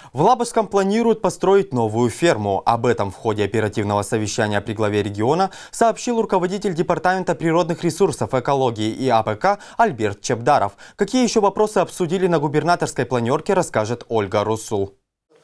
В Лабужском планируют построить новую ферму. Об этом в ходе оперативного совещания при главе региона сообщил руководитель Департамента природных ресурсов, экологии и АПК Альберт Чебдаров. Какие еще вопросы обсудили на губернаторской планерке, расскажет Ольга Русул.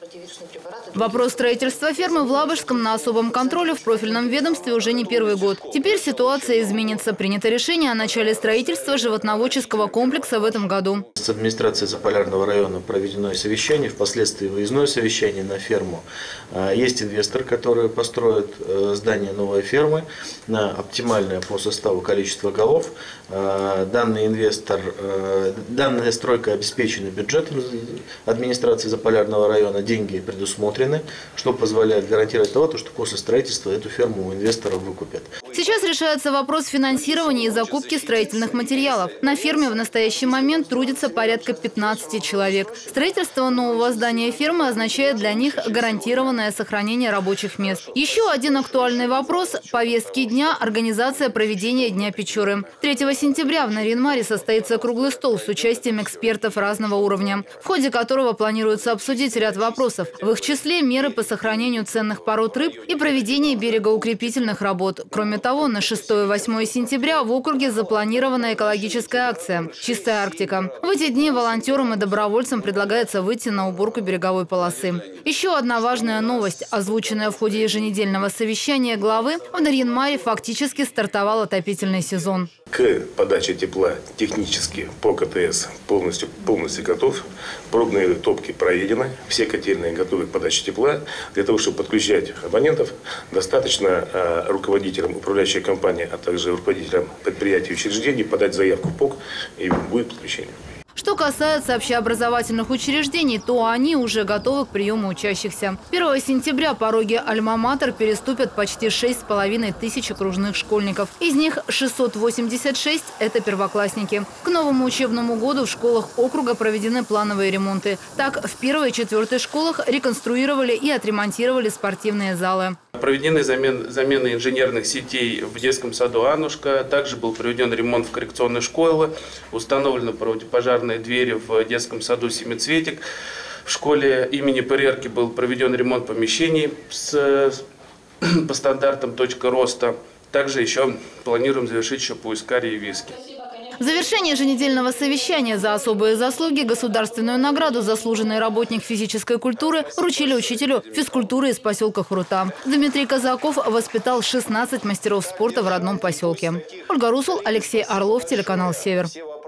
Вопрос строительства фермы в Лабужском на особом контроле в профильном ведомстве уже не первый год. Теперь ситуация изменится. Принято решение о начале строительства животноводческого комплекса в этом году. С администрацией Заполярного района проведено совещание, впоследствии выездное совещание на ферму. Есть инвестор, который построит здание новой фермы, оптимальное по составу количества голов. Данный инвестор, данная стройка обеспечена бюджетом администрации Заполярного района, деньги предусмотрены, что позволяет гарантировать того, что после строительства эту ферму у инвесторов выкупят. Сейчас решается вопрос финансирования и закупки строительных материалов. На ферме в настоящий момент трудится порядка 15 человек. Строительство нового здания фермы означает для них гарантированное сохранение рабочих мест. Еще один актуальный вопрос – повестки дня – организация проведения Дня Печоры. 3 сентября в Нарьян-Маре состоится круглый стол с участием экспертов разного уровня, в ходе которого планируется обсудить ряд вопросов. В их числе меры по сохранению ценных пород рыб и проведение берегоукрепительных работ. Кроме того, на 6-8 сентября в округе запланирована экологическая акция «Чистая Арктика». В эти дни волонтерам и добровольцам предлагается выйти на уборку береговой полосы. Еще одна важная новость, озвученная в ходе еженедельного совещания главы, в Нарьян-Маре фактически стартовал отопительный сезон. К подаче тепла технически по КТС полностью готов. Пробные топки проведены, все котельные готовы к подаче тепла. Для того, чтобы подключать абонентов, достаточно руководителям управляющей компании, а также руководителям предприятий и учреждений подать заявку в ПОК, и будет подключение. Что касается общеобразовательных учреждений, то они уже готовы к приему учащихся. 1 сентября пороги Альма-Матер переступят почти 6500 окружных школьников. Из них 686 – это первоклассники. К новому учебному году в школах округа проведены плановые ремонты. Так, в 1 и 4 школах реконструировали и отремонтировали спортивные залы. Проведены замены инженерных сетей в детском саду «Аннушка». Также был проведен ремонт в коррекционной школе. Установлены противопожарные двери в детском саду «Семицветик». В школе имени Перерки был проведен ремонт помещений по стандартам «Точка роста». Также еще планируем завершить еще по Искаре и Виске. В завершении еженедельного совещания за особые заслуги государственную награду «Заслуженный работник физической культуры» вручили учителю физкультуры из поселка Хрута. Дмитрий Казаков воспитал 16 мастеров спорта в родном поселке. Ольга Русул, Алексей Орлов, телеканал «Север».